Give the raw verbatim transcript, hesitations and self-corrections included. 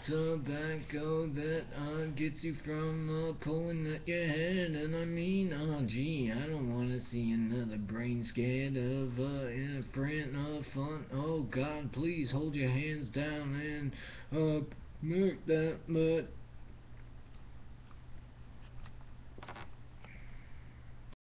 tobacco that uh, gets you from uh, pulling at your head. And I mean, oh gee, I don't want to see another brain scared of uh, in a print of fun. Oh God, please hold your hands down and uh, make that much.